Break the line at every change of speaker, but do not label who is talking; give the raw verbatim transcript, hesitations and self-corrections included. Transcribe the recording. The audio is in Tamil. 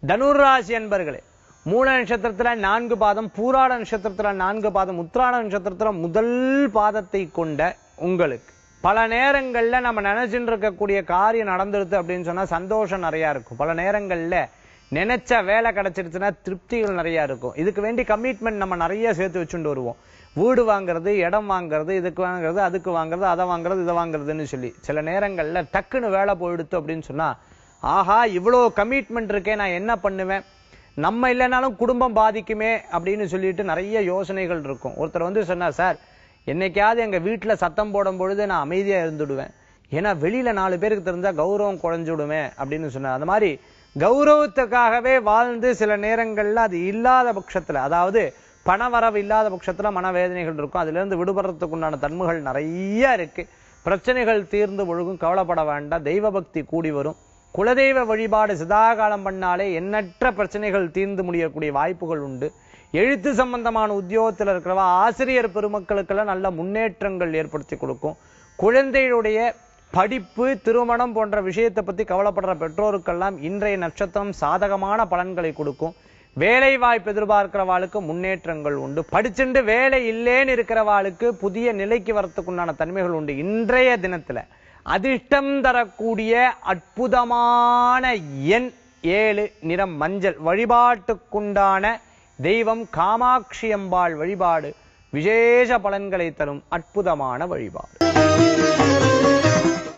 தனுராசி அன்பர்களே, மூல நட்சத்திரத்துல நான்கு பாதம், பூராட நட்சத்திரத்துல நான்கு பாதம், உத்திராட நட்சத்திரத்துல முதல் பாதத்தை கொண்ட உங்களுக்கு பல நேரங்கள்ல நம்ம நினைச்சுட்டு இருக்கக்கூடிய காரியம் நடந்துருது அப்படின்னு சொன்னா சந்தோஷம் நிறைய இருக்கும். பல நேரங்கள்ல நினைச்ச வேலை கிடைச்சிருச்சுன்னா திருப்திகள் நிறைய இருக்கும். இதுக்கு வேண்டி கமிட்மெண்ட் நம்ம நிறைய சேர்த்து வச்சுட்டு வருவோம். வீடு வாங்குறது, இடம் வாங்குறது, இதுக்கு வாங்குறது, அதுக்கு வாங்குறது, அதை வாங்குறது, இதை வாங்குறதுன்னு சொல்லி சில நேரங்கள்ல டக்குன்னு வேலை போயிடுத்து அப்படின்னு சொன்னா, ஆஹா இவ்வளோ கமிட்மெண்ட் இருக்கே, நான் என்ன பண்ணுவேன், நம்ம இல்லைனாலும் குடும்பம் பாதிக்குமே அப்படின்னு சொல்லிட்டு நிறைய யோசனைகள் இருக்கும். ஒருத்தர் வந்து சொன்னார், சார் என்னைக்காவது எங்க வீட்டுல சத்தம் போடும் பொழுது நான் அமைதியா இருந்துடுவேன், ஏன்னா வெளியில நாலு பேருக்கு தெரிஞ்சா கௌரவம் குறைஞ்சுடுவேன் அப்படின்னு சொன்னார். அந்த மாதிரி கௌரவத்துக்காகவே வாழ்ந்து சில நேரங்கள்ல அது இல்லாத பட்சத்துல, அதாவது பண வரவு இல்லாத பட்சத்துல மனவேதனைகள் இருக்கும். அதுல இருந்து விடுபடுறதுக்கு உண்டான தன்மைகள் நிறைய இருக்கு. பிரச்சனைகள் தீர்ந்து ஒழுகும், கவலைப்பட வேண்டாம். தெய்வ பக்தி கூடி வரும். குலதெய்வ வழிபாடு சிதாகாலம் பண்ணாலே எண்ணற்ற பிரச்சனைகள் தீர்ந்து முடியக்கூடிய வாய்ப்புகள் உண்டு. எழுத்து சம்பந்தமான உத்தியோகத்தில் இருக்கிறவா ஆசிரியர் பெருமக்களுக்கெல்லாம் நல்ல முன்னேற்றங்கள் ஏற்படுத்தி கொடுக்கும். குழந்தைகளுடைய படிப்பு, திருமணம் போன்ற விஷயத்தை பத்தி கவலைப்படுற பெற்றோருக்கெல்லாம் இன்றைய நட்சத்திரம் சாதகமான பலன்களை கொடுக்கும். வேலை வாய்ப்பு எதிர்பார்க்கிறவாளுக்கு முன்னேற்றங்கள் உண்டு. படிச்சுட்டு வேலை இல்லேன்னு இருக்கிறவாளுக்கு புதிய நிலைக்கு வரத்துக்குண்டான தன்மைகள் உண்டு. இன்றைய தினத்துல அதிர்ஷ்டம் தரக்கூடிய அற்புதமான எண் ஏழு, நிறம் மஞ்சள். வழிபாட்டுக்குண்டான தெய்வம் காமாட்சி அம்பாள் வழிபாடு விசேஷ பலன்களை தரும் அற்புதமான வழிபாடு.